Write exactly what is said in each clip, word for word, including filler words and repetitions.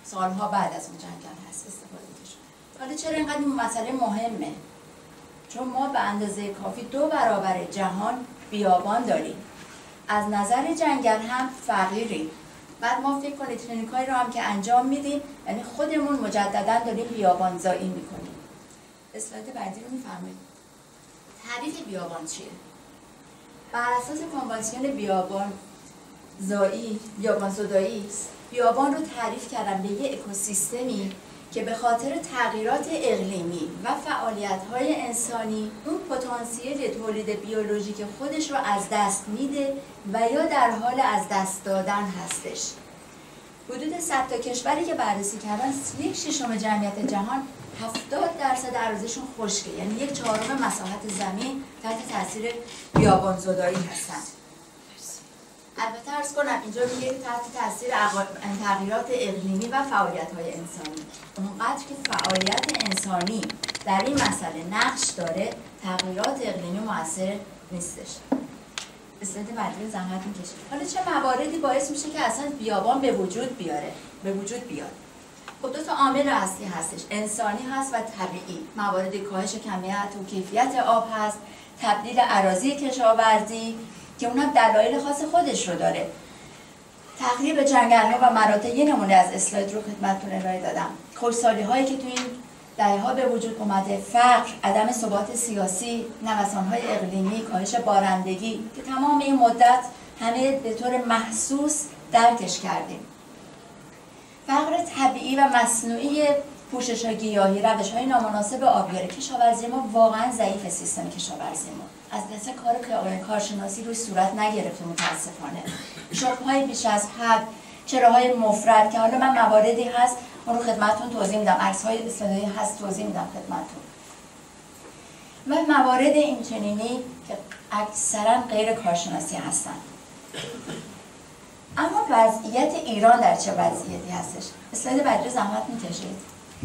سالها بعد از اون جنگل هست استفاده میشه. حالا چرا اینقدر این مسئله مهمه؟ چون ما به اندازه کافی دو برابر جهان بیابان داریم. از نظر جنگل هم فقیریم. بعد ما فکر کنید کلینیکایی رو هم که انجام میدیم، یعنی خودمون مجددا داریم بیابان زایی میکنیم. اسلاید بعدی رو میفرمایید. تعریف بیابان چیه؟ بر اساس کنوانسیون بیابان زایی، بیابان زدایی است. بیابان رو تعریف کردم به یه اکوسیستمی که به خاطر تغییرات اقلیمی و فعالیت‌های انسانی اون پتانسیل تولید بیولوژیک خودش رو از دست میده و یا در حال از دست دادن هستش. حدود صد تا کشوری که بررسی کردن، یک ششم جمعیت جهان هفتاد درصد اراضیشون خشکه، یعنی یک چهارم مساحت زمین تحت تاثیر بیابان زدایی هستن. البته عرض کنم اینجا میگه تحت تاثیر تغییرات اقلیمی و فعالیت‌های انسانی. اونقدر که فعالیت انسانی در این مسئله نقش داره، تغییرات اقلیمی مؤثر نیستش. اسلاید بعدی رو زحمت می‌کشید. حالا چه مواردی باعث میشه که اصلا بیابان به وجود بیاره؟ به وجود بیاد. خب دو تا عامل اصلی هستش، انسانی هست و طبیعی. موارد کاهش کمیت و کیفیت آب هست، تبدیل اراضی کشاورزی که اونم دلایل خاص خودش رو داره. تخریب جنگل‌ها و مراتع، یه نمونه از اسلاید رو خدمتتون ارائه دادم. خشکسالی هایی که تو این دهه‌ها به وجود اومده، فقر، عدم ثبات سیاسی، نوسان‌های اقلیمی، کاهش بارندگی که تمام این مدت همه به طور محسوس درکش کردیم. فقر طبیعی و مصنوعی، پوشش گیاهی، روش‌های نامناسب آبیاری. کشاورزی ما واقعا ضعیف، سیستم کشاورزی ما از دست کار کارشناسی روی صورت نگرفته متاسفانه. شوک‌های بیش از حد، چراهای مفرط که حالا من مواردی هست اون رو خدمتتون توضیح میدم، عکس‌های اصطلاحی هست توضیح میدم خدمتتون. و موارد این چنینی که اکثرا غیر کارشناسی هستن. اما وضعیت ایران در چه وضعیتی هستش؟ اسلاید بعدی زحمت میکشید.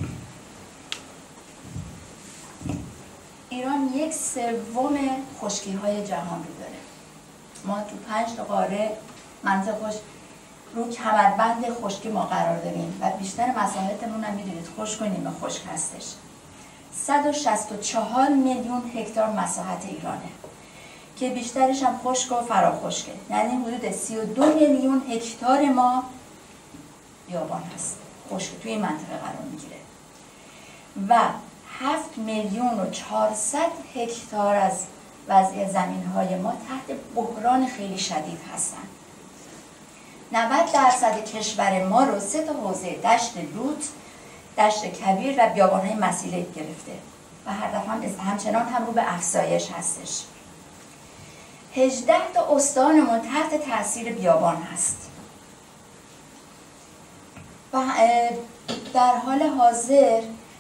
ایران یک سوم خشکی‌های جهان رو داره. ما تو پنج تا قاره منطقه خشک رو کمربند خشکی ما قرار داریم و بیشتر مساحتمون هم میدونید خشک و نیمه خشک هستش. صد و شصت و چهار میلیون هکتار مساحت ایرانه که بیشترش هم خشک و فراخشکه، یعنی حدود سی و دو میلیون هکتار ما بیابان هست، خشک توی این منطقه قرار میگیره و هفت میلیون و چهارصد هکتار از وضع زمین‌های ما تحت بحران خیلی شدید هستن. نود درصد کشور ما رو سه تا حوزه دشت لوت، دشت کبیر و بیابان‌های مسیله گرفته و هر دفعه هم همچنان هم رو به افزایش هستش. هجده تا استانمون تحت تاثیر بیابان هست و در حال حاضر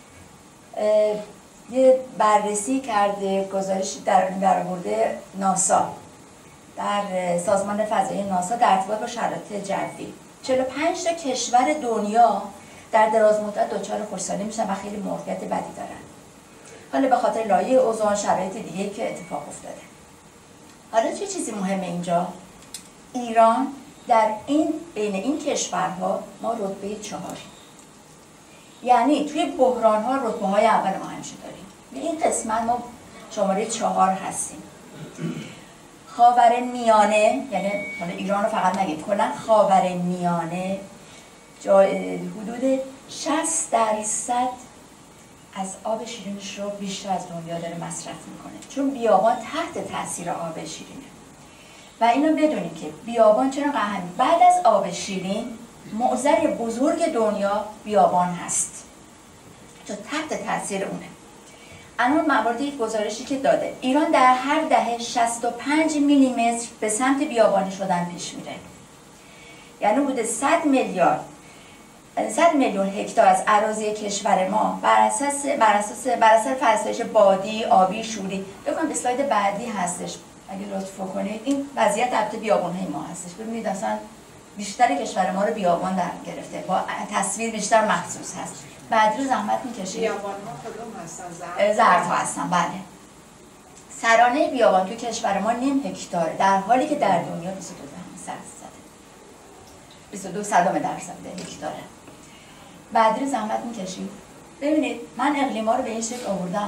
یه بررسی کرده، گزارشی در برآورده ناسا در سازمان فضایی ناسا در ارتباط با شرایط جوی، چهل و پنج تا کشور دنیا در دراز مدت دچار خشکسالی میشن و خیلی موقعیت بدی دارن. حالا به خاطر لایه اوزون، شرایط دیگه که اتفاق افتاده. حالا چه چیزی مهمه اینجا؟ ایران در این بین این کشورها ما رتبه چهار، یعنی توی بحران ها رتبه های اول ما همیشه داریم. به این قسمت ما شماره چهار هستیم. خاور میانه، یعنی ایران رو فقط نگید، کلا خاور میانه حدود شصت درصد از آب شیرینش رو بیشتر از دنیا داره مصرف میکنه، چون بیابان تحت تاثیر آب شیرینه. و اینو بدونید که بیابان چرا اهمیه؟ بعد از آب شیرین معضل بزرگ دنیا بیابان هست، چون تحت تاثیر اونه. الان مواردی گزارشی که داده، ایران در هر دهه شصت و پنج میلیمتر به سمت بیابانی شدن پیش میره. یعنی حدود صد میلیارد صد میلیون هکتار از اراضی کشور ما بر اساس بر اساس بر اثر فرسایش بادی، آبی، شوری. ببینید اسلاید بعدی هستش اگه لطف کنید. این وضعیت البته بیابان‌های ما هستش. ببینید اصلا بیشتر کشور ما رو بیابان در گرفته، با تصویر بیشتر محسوس هست. بعدی رو زحمت می‌کشید. بیابان‌ها کدوم هستن؟ زرد ها هستن، بله. سرانه بیابان تو کشور ما نیم هکتاره، در حالی که در دنیا بیست و دو درصد بیست و دو صدم درصد هکتاره. بعدی رو زحمت میکشید. ببینید من اقلیما رو به این شکل آوردم.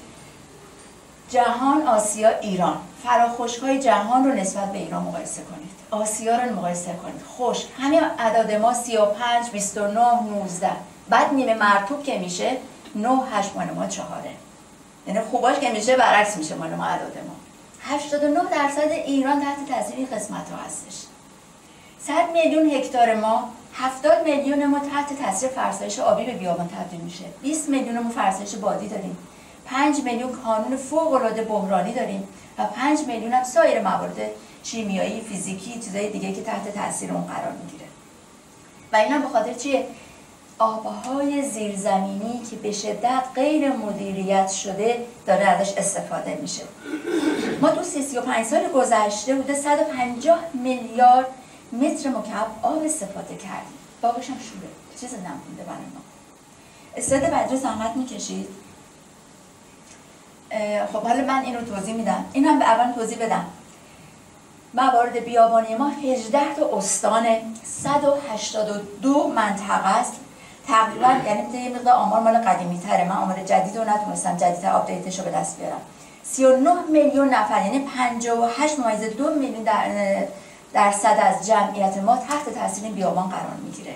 جهان، آسیا، ایران. فراخوشک‌های جهان رو نسبت به ایران مقایسه کنید. آسیا رو مقایسه کنید. خشک. همین اعداد ما سی و پنج، بیست و نه، نوزده. بعد نیمه مرطوب که میشه نه، هشت، مال ما چهاره. یعنی خوباش که میشه برعکس میشه مال ما اعداد ما. هشتاد و نه درصد ایران تحت تاثیر این قسمت ها هستش. صد میلیون هکتار ما، هفتاد میلیون ما تحت تاثیر فرسایش آبی به بیابان تبدیل میشه. بیست میلیون ما فرسایش بادی داریم. پنج میلیون کانون فوق العاده بحرانی داریم و پنج میلیون هم سایر موارد شیمیایی، فیزیکی، چیزای دیگه که تحت تاثیر اون قرار میگیره. و اینا به خاطر چیه؟ آبهای زیرزمینی که به شدت غیر مدیریت شده داره ازش استفاده میشه. ما تو سی و پنج سال گذشته بوده صد و پنجاه میلیارد متر مکعب آب استفاده کردیم. باقیش هم شوره. چیز نمونده برای ما. اسلاید بعد رو زحمت میکشید. خب حالا من این رو توضیح میدم. این هم به اول توضیح بدم. موارد بیابانی ما هجده تا استان، صد و هشتاد و دو منطقه است. تقریبا یعنی یه مقدار آمار مال قدیمی تره. من آمار جدید رو نتونستم جدیدتر آپدیتش رو به دست بیارم. سی و نه میلیون نفر یعنی پنجاه و هشت ممیز دو میلیون در درصد از جمعیت ما تحت تاثیر بیابان قرار میگیره.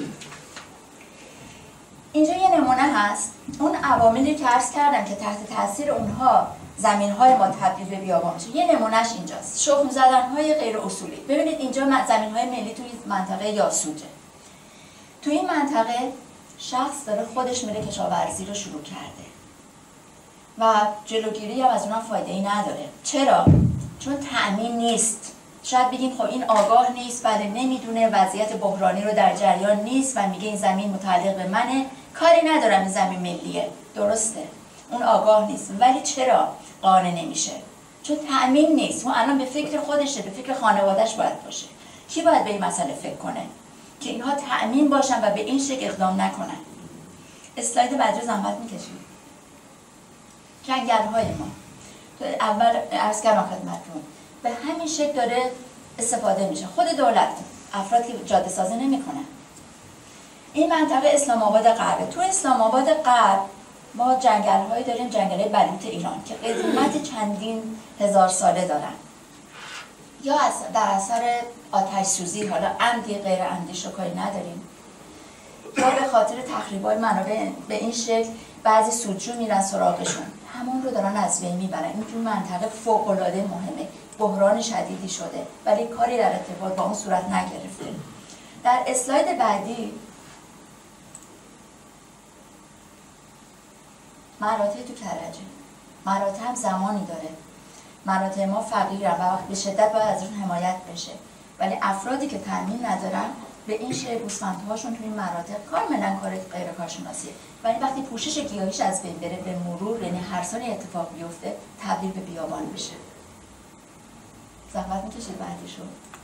اینجا یه نمونه هست. اون عواملی که عرض کردم که تحت تاثیر اونها زمین‌های ما تبدیل به بیابان میشه. یه نمونهش اینجاست. شخم زدن‌های غیر اصولی. ببینید اینجا زمین‌های ملی توی منطقه یاسوجه. توی این منطقه شخص داره خودش میره کشاورزی رو شروع کرده و جلوگیری هم از اونها فایده ای نداره. چرا؟ چون تأمین نیست. شاید بگیم خب این آگاه نیست، بله نمیدونه، وضعیت بحرانی رو در جریان نیست و میگه این زمین متعلق به منه، کاری ندارم این زمین ملیه. درسته، اون آگاه نیست. ولی چرا قانع نمیشه؟ چون تأمین نیست. اون الان به فکر خودشه، به فکر خانوادهش باید باشه. کی باید به این مسئله فکر کنه که اینها تأمین باشن و به این شکل اقدام نکنن؟ اسلاید بعدی رو زحمت میکشید. جنگل‌های ما اول عرض کردم خدمتتون به همین شکل داره استفاده میشه. خود دولت، افرادی که جاده سازی نمیکنن. این منطقه اسلام آباد غرب. تو اسلام آباد غرب ما جنگل‌هایی داریم، جنگل‌های بلوط ایران که قدمت چندین هزار ساله دارن. یا در اثر آتش سوزی، حالا عمدی غیر عمدی شکایی نداریم، یا به خاطر تخریب‌های منابع به این شکل بعضی سودجو میرن سراغشون، همون رو دارن از بین میبرن. این تو منطقه فوق‌العاده مهمه، بحران شدیدی شده ولی کاری در ارتباط با اون صورت نگرفته. در اسلاید بعدی مراتع تو کرجه. مراتع هم زمانی داره. مراتع ما فقیرن و وقت به شدت باید از اون حمایت بشه، ولی افرادی که تأمین ندارن به این شکل گوسفندهاشون تو این مناطق کاملا کار غیر کارشناسیه. ولی وقتی پوشش گیاهیش از بین بره، به مرور، یعنی هر سال اتفاق بیفته، تبدیل به بیابان بشه. زحمت میکشید بعدیشو.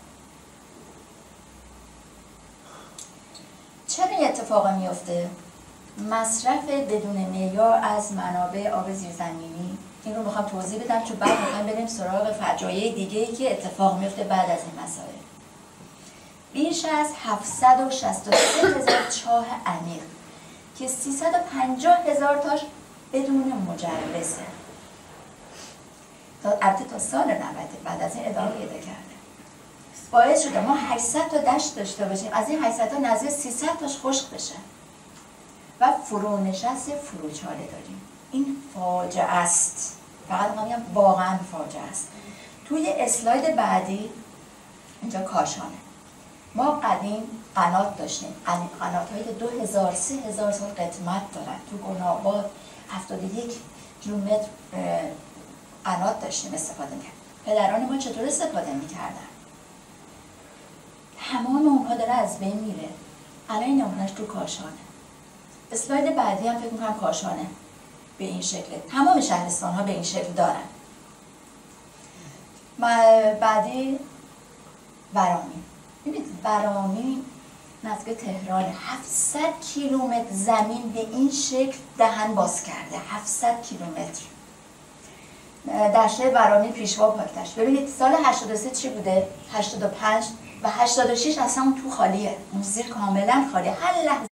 چرا این اتفاق میفته؟ مصرف بدون معیار از منابع آب زیرزمینی. این رو میخوام توضیح بدم چون بعد میخوام بریم سراغ فجایع دیگه‌ای که اتفاق میفته بعد از این مسائل. بیش از هفتصد و شصت و سه هزار چاه عمیق که سیصد و پنجاه هزار تاش بدون مجوزه. تا البته تا سال نود بعد از این ادامه پیدا کرده. باعث شده ما هشتصد تا دشت داشته باشیم، از این هشتصد تا نزدیک سیصد تاش خشک بشه و فرونشست فروچاله داریم. این فاجعه است. فقط میگم واقعا فاجعه است. توی اسلاید بعدی اینجا کاشانه. ما قدیم قنات داشتیم. قنات‌هایی که دو هزار سه هزار سال قدمت دارن. تو گناباد هفتاد و یک کیلومتر قنات داشتیم استفاده می‌کردیم. پدران ما چطور استفاده می‌کردن؟ تمام اونها داره از بین میره. الان این نمونهش تو کاشانه. اسلاید بعدی هم فکر می‌کنم کاشانه. به این شکله. تمام شهرستان‌ها به این شکل دارن. بعدی ورامین. ببینید ورامین نزدیک تهران هفتصد کیلومتر زمین به این شکل دهن باز کرده. هفتصد کیلومتر. دشت ورامین پیشوا پاکتش. ببینید سال هشتاد و سه چی بوده؟ هشتاد و پنج و هشتاد و شش اصلا اون تو خالیه. اون زیر کاملا خالیه. هر لحظه